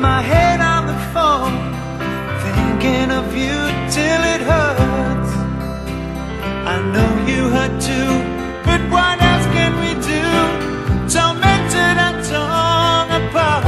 my head on the phone, thinking of you till it hurts. I know you hurt too, but what else can we do? Tormented and torn apart.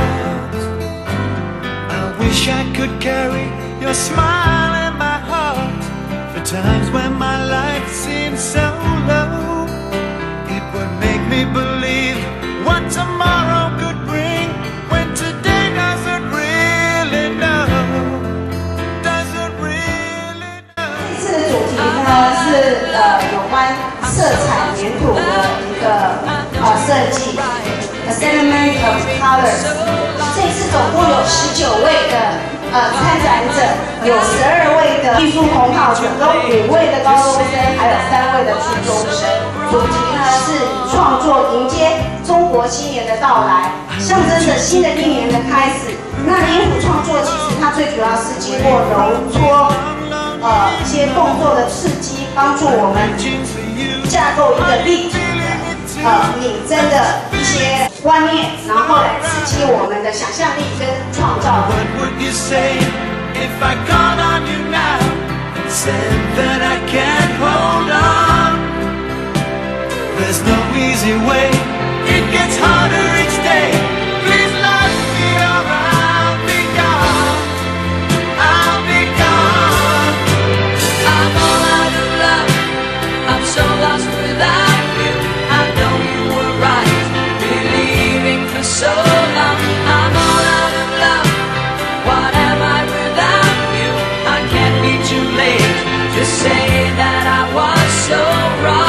I wish I could carry your smile in my heart. For times when my life seems so low, it would make me believe what tomorrow could bring, when today doesn't really know, doesn't really know. 这次的主题呢是有关色彩粘土的一个设计 ，Assembly of Colors。这次总共有19位的参展者，有12位的艺术同好，总共5位的高中生，还有3位的初中生。主题呢是以创作迎接中国新年的到来，象征着新的一年的开始。那粘土创作其实它最主要是经过揉搓一些动作的刺激，帮助我们架构一个立体的拟真的一些观念，然后来刺激我们的想象力跟创造力。 There's no easy way, it gets harder each day. Please let me or I'll be gone, I'll be gone. I'm all out of love, I'm so lost without you. I know you were right, believing for so long. I'm all out of love, what am I without you? I can't be too late to say that I was so wrong.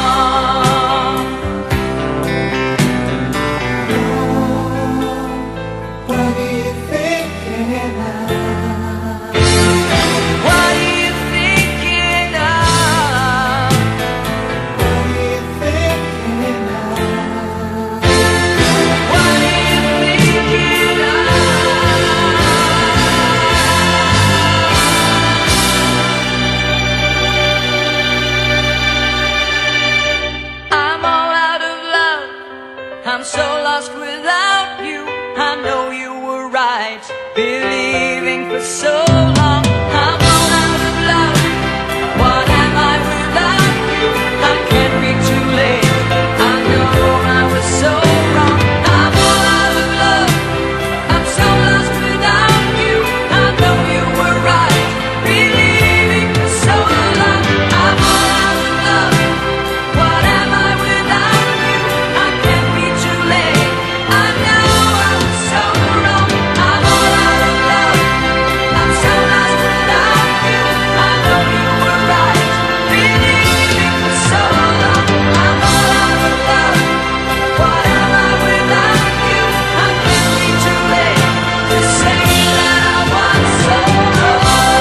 I'm so lost without you. I know you were right, believing for so long. I'm all out of love, what am I without you? I can't be too late, I know I was so wrong. I'm all out of love, I'm so lost without you. I know you were right, believing for so long. I'm all out of love, what am I without you? I can't be too late, I know I was so wrong. I'm all out of love, I'm so lost without you. I know you were right, believing for so long. I'm all out of love, what am I without you? I can't be too late to say that I was so wrong.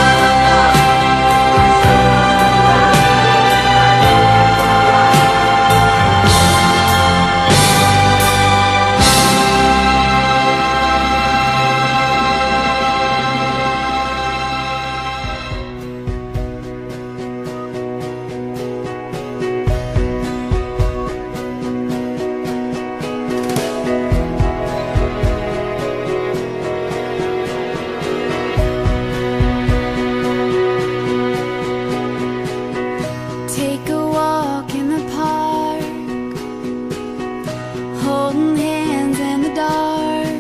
Take a walk in the park, holding hands in the dark,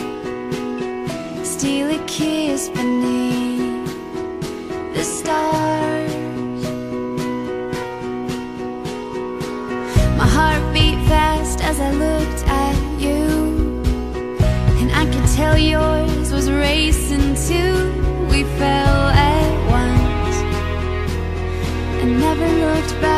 steal a kiss beneath the stars. My heart beat fast as I looked at you, and I could tell yours was racing too. We fell at once and never looked back.